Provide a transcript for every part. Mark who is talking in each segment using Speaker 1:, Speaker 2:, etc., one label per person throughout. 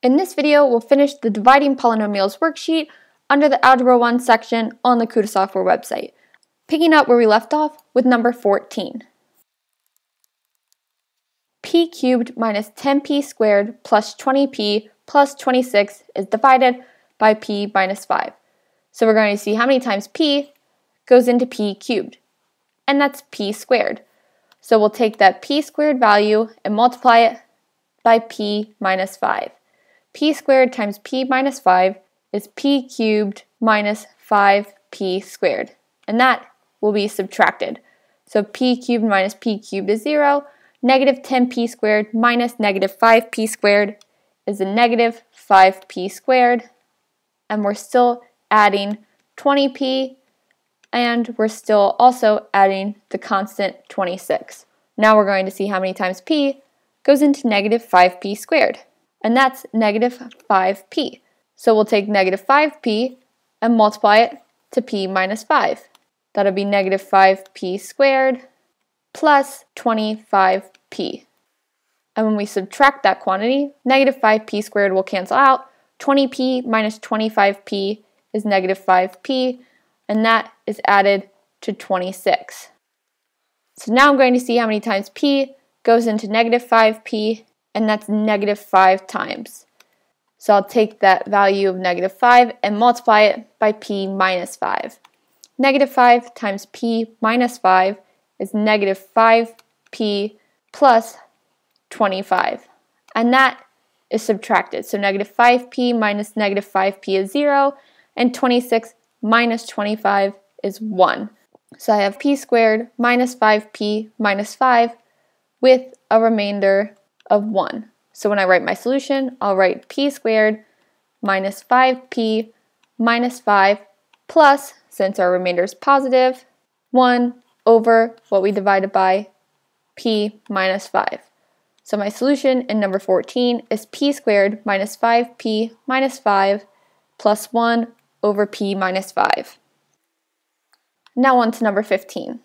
Speaker 1: In this video, we'll finish the Dividing Polynomials worksheet under the Algebra 1 section on the KutaSoftware website, picking up where we left off with number 14. P cubed minus 10p squared plus 20p plus 26 is divided by p minus 5. So we're going to see how many times p goes into p cubed, and that's p squared. So we'll take that p squared value and multiply it by p minus 5. P squared times p minus 5 is p cubed minus 5p squared, and that will be subtracted. So p cubed minus p cubed is 0. Negative 10p squared minus negative 5p squared is a negative 5p squared, and we're still adding 20p, and we're still also adding the constant 26. Now we're going to see how many times p goes into negative 5p squared, and that's negative 5p. So we'll take negative 5p and multiply it to p minus 5. That'll be negative 5p squared plus 25p. And when we subtract that quantity, negative 5p squared will cancel out. 20p minus 25p is negative 5p, and that is added to 26. So now I'm going to see how many times p goes into negative 5p, and that's negative 5 times. So I'll take that value of negative 5 and multiply it by p minus 5. Negative 5 times p minus 5 is negative 5p plus 25. And that is subtracted. So negative 5p minus negative 5p is 0, and 26 minus 25 is 1. So I have p squared minus 5p minus 5 with a remainder of 1. So when I write my solution, I'll write p squared minus 5p minus 5 plus, since our remainder is positive, 1 over what we divided by, p minus 5. So my solution in number 14 is p squared minus 5p minus 5 plus 1 over p minus 5. Now on to number 15.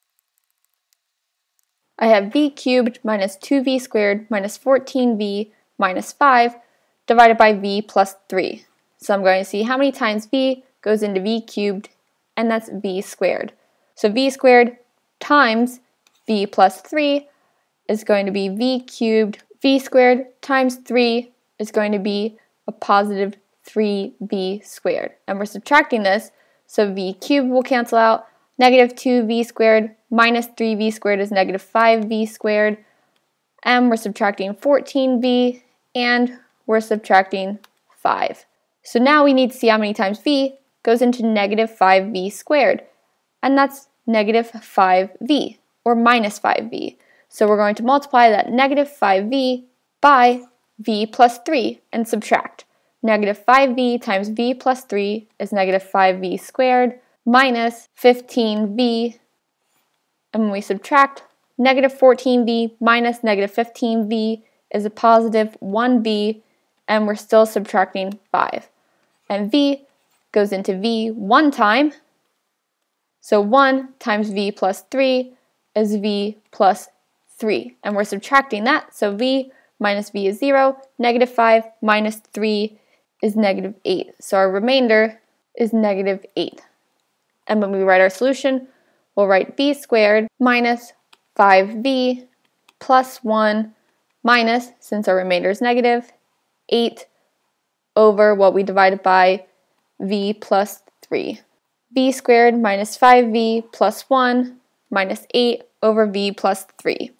Speaker 1: I have v cubed minus 2v squared minus 14v minus 5 divided by v plus 3. So I'm going to see how many times v goes into v cubed, and that's v squared. So v squared times v plus 3 is going to be v cubed. V squared times 3 is going to be a positive 3v squared. And we're subtracting this, so v cubed will cancel out. Negative 2v squared minus 3v squared is negative 5v squared. And we're subtracting 14v, and we're subtracting 5. So now we need to see how many times v goes into negative 5v squared. And that's negative 5v, or minus 5v. So we're going to multiply that negative 5v by v plus 3 and subtract. Negative 5v times v plus 3 is negative 5v squared minus 15v, and when we subtract, negative 14v minus negative 15v is a positive 1v, and we're still subtracting 5. And v goes into v one time, so 1 times v plus 3 is v plus 3, and we're subtracting that, so v minus v is 0, negative 5 minus 3 is negative 8, so our remainder is negative 8. And when we write our solution, we'll write v squared minus 5v plus 1 minus, since our remainder is negative, 8 over what we divided by, v plus 3. V squared minus 5v plus 1 minus 8 over v plus 3.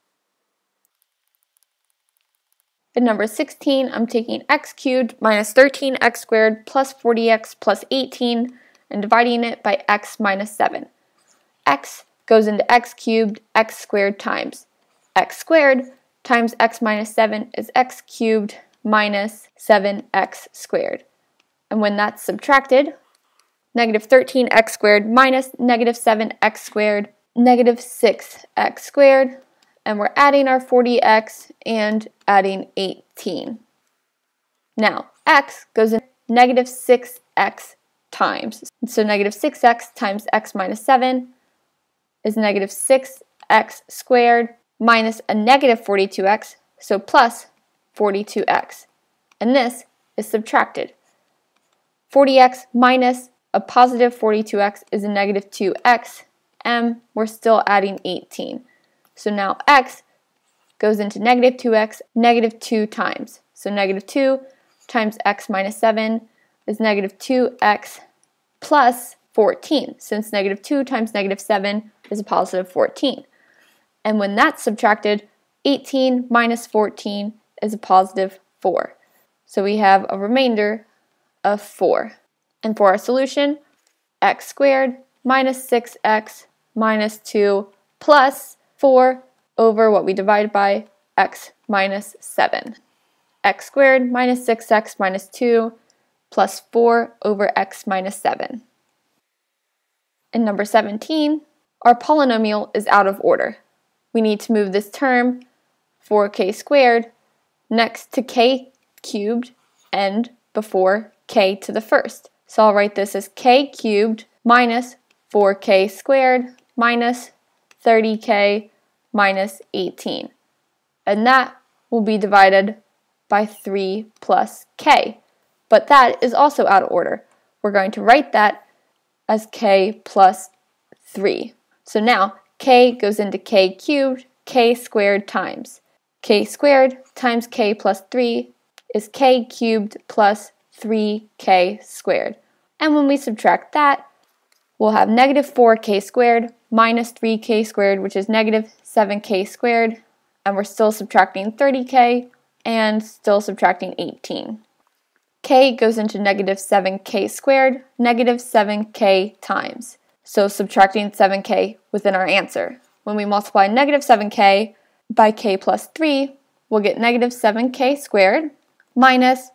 Speaker 1: In number 16, I'm taking x cubed minus 13x squared plus 40x plus 18 and dividing it by x minus 7. X goes into x cubed, x squared times. X squared times x minus 7 is x cubed minus 7x squared. And when that's subtracted, negative 13x squared minus negative 7x squared, negative 6x squared, and we're adding our 40x and adding 18. Now, x goes in negative 6x times. So negative 6x times x minus 7 is negative 6x squared minus a negative 42x, so plus 42x. and this is subtracted. 40x minus a positive 42x is a negative 2x, and we're still adding 18. So now x goes into negative 2x negative 2 times. So negative 2 times x minus 7 is negative 2x plus 14, since negative 2 times negative 7 is a positive 14. And when that's subtracted, 18 minus 14 is a positive 4. So we have a remainder of 4. And for our solution, x squared minus 6x minus 2 plus 4 over what we divided by, x minus 7. X squared minus 6x minus 2 plus 4 over x minus 7. In number 17, our polynomial is out of order. We need to move this term, 4k squared, next to k cubed and before k to the first. So I'll write this as k cubed minus 4k squared minus 30k minus 18. And that will be divided by 3 plus k. But that is also out of order. We're going to write that as k plus 3. So now k goes into k cubed, k squared times. K squared times k plus 3 is k cubed plus 3k squared. And when we subtract that, we'll have negative 4k squared minus 3k squared, which is negative 7k squared. And we're still subtracting 30k and still subtracting 18. K goes into negative 7k squared, negative 7k times. So subtracting 7k within our answer. When we multiply negative 7k by k plus 3, we'll get negative 7k squared minus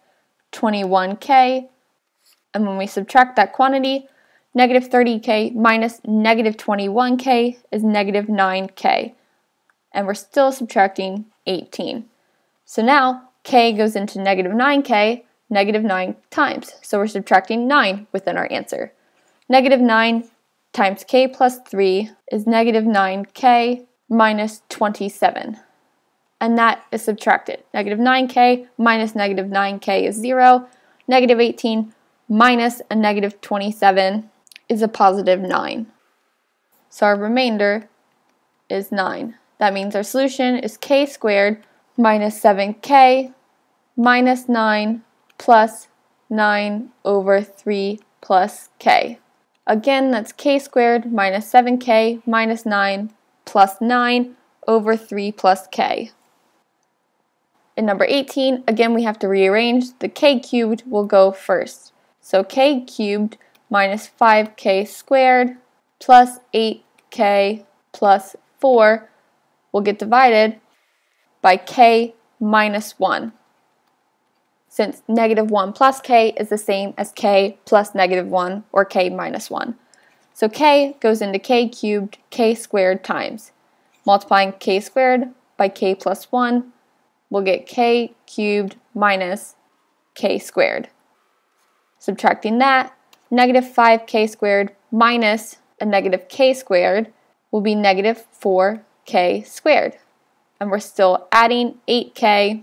Speaker 1: 21k. And when we subtract that quantity, negative 30k minus negative 21k is negative 9k. And we're still subtracting 18. So now k goes into negative 9k, negative 9 times. So we're subtracting 9 within our answer. Negative 9 times k plus 3 is negative 9k minus 27. And that is subtracted. Negative 9k minus negative 9k is 0. Negative 18 minus a negative 27 is a positive 9. So our remainder is 9. That means our solution is k squared minus 7k minus 9 plus 9 over 3 plus k. Again, that's k squared minus 7k minus 9 plus 9 over 3 plus k. In number 18, again we have to rearrange. The k cubed will go first. So k cubed minus 5k squared plus 8k plus 4 will get divided by k minus 1. Since negative 1 plus k is the same as k plus negative 1 or k minus 1. So k goes into k cubed, k squared times. Multiplying k squared by k plus 1, we'll get k cubed minus k squared. Subtracting that, negative 5k squared minus a negative k squared will be negative 4k squared. And we're still adding 8k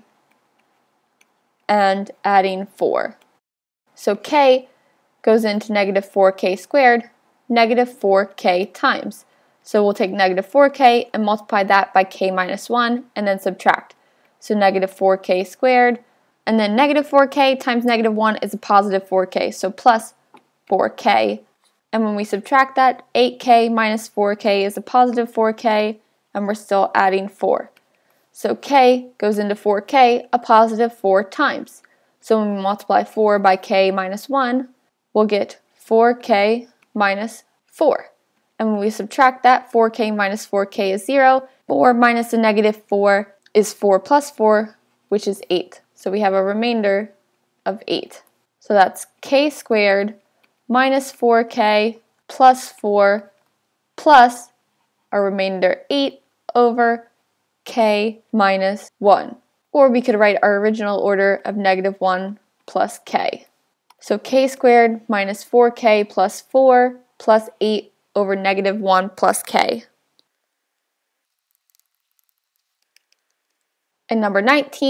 Speaker 1: and adding 4. So k goes into negative 4k squared, negative 4k times. So we'll take negative 4k and multiply that by k minus 1 and then subtract. So negative 4k squared, and then negative 4k times negative 1 is a positive 4k, so plus 4k. And when we subtract that, 8k minus 4k is a positive 4k, and we're still adding 4. So k goes into 4k a positive 4 times. So when we multiply 4 by k minus 1, we'll get 4k minus 4. And when we subtract that, 4k minus 4k is 0. 4 minus a negative 4 is 4 plus 4, which is 8. So we have a remainder of 8. So that's k squared minus 4k plus 4 plus our remainder 8 over k minus 1. Or we could write our original order of negative 1 plus k. So k squared minus 4k plus 4 plus 8 over negative 1 plus k. And number 19,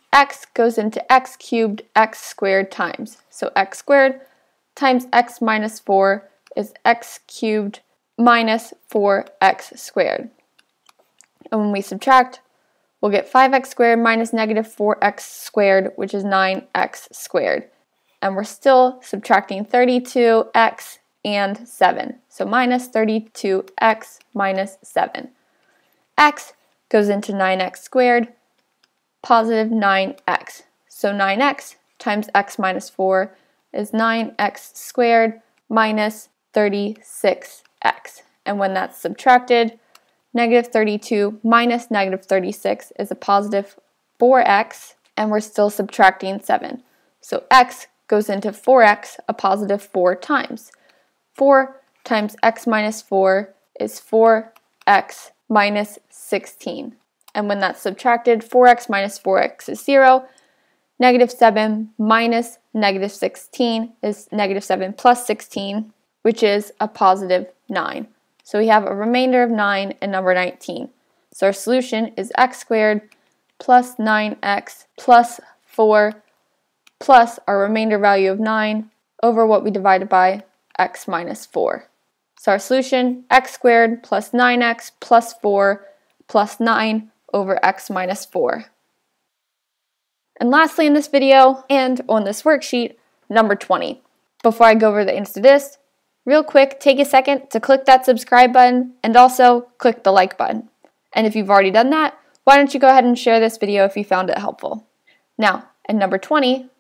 Speaker 1: x goes into x cubed x squared times. So x squared times x minus 4 is x cubed minus 4x squared. And when we subtract, we'll get 5x squared minus negative 4x squared, which is 9x squared. And we're still subtracting 32x and 7. So minus 32x minus 7. X goes into 9x squared, positive 9x. So 9x times x minus 4 is 9x squared minus 36x. And when that's subtracted, negative 32 minus negative 36 is a positive 4x, and we're still subtracting 7. So x goes into 4x, a positive 4 times. 4 times x minus 4 is 4x minus 16. And when that's subtracted, 4x minus 4x is 0. Negative 7 minus negative 16 is negative 7 plus 16, which is a positive 9. So we have a remainder of 9 and number 19. So our solution is x squared plus 9x plus 4 plus our remainder value of 9 over what we divided by x minus 4. So our solution, x squared plus 9x plus 4 plus 9 over x minus 4. And lastly in this video, and on this worksheet, number 20. Before I go over the answer to this, real quick, take a second to click that subscribe button and also click the like button. And if you've already done that, why don't you go ahead and share this video if you found it helpful. Now, in number 20,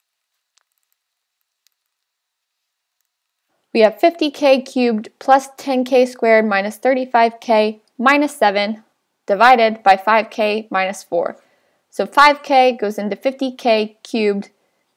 Speaker 1: we have 50k cubed plus 10k squared minus 35k minus 7 divided by 5k minus 4. So 5k goes into 50k cubed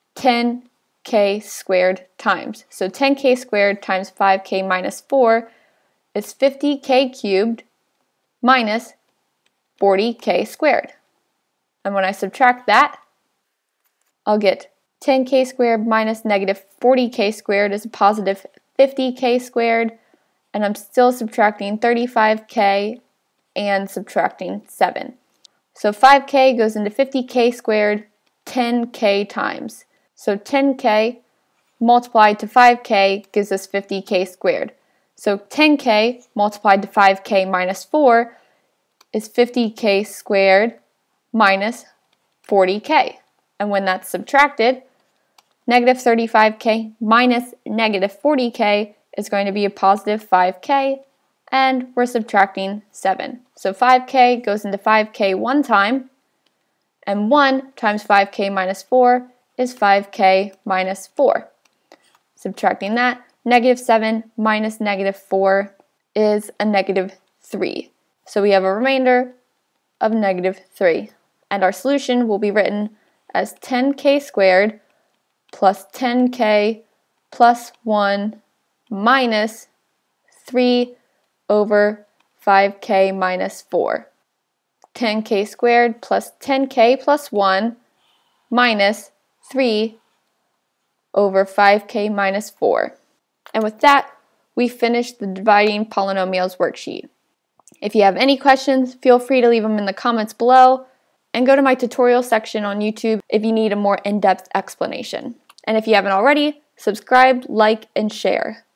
Speaker 1: 10k squared times. So 10k squared times 5k minus 4 is 50k cubed minus 40k squared. And when I subtract that, I'll get 10k squared minus negative 40k squared is a positive 50k squared, and I'm still subtracting 35k and subtracting 7. So 5k goes into 50k squared 10k times. So 10k multiplied to 5k gives us 50k squared. So 10k multiplied to 5k minus 4 is 50k squared minus 40k. And when that's subtracted, negative 35k minus negative 40k is going to be a positive 5k, and we're subtracting 7. So 5k goes into 5k one time, and 1 times 5k minus 4 is 5k minus 4. Subtracting that, negative 7 minus negative 4 is a negative 3. So we have a remainder of negative 3. And our solution will be written as 10k squared plus 10k plus 1 minus 3 over 5k minus 4. 10k squared plus 10k plus 1 minus 3 over 5k minus 4. And with that, we finished the dividing polynomials worksheet. If you have any questions, feel free to leave them in the comments below, and go to my tutorial section on YouTube if you need a more in-depth explanation. And if you haven't already, subscribe, like, and share.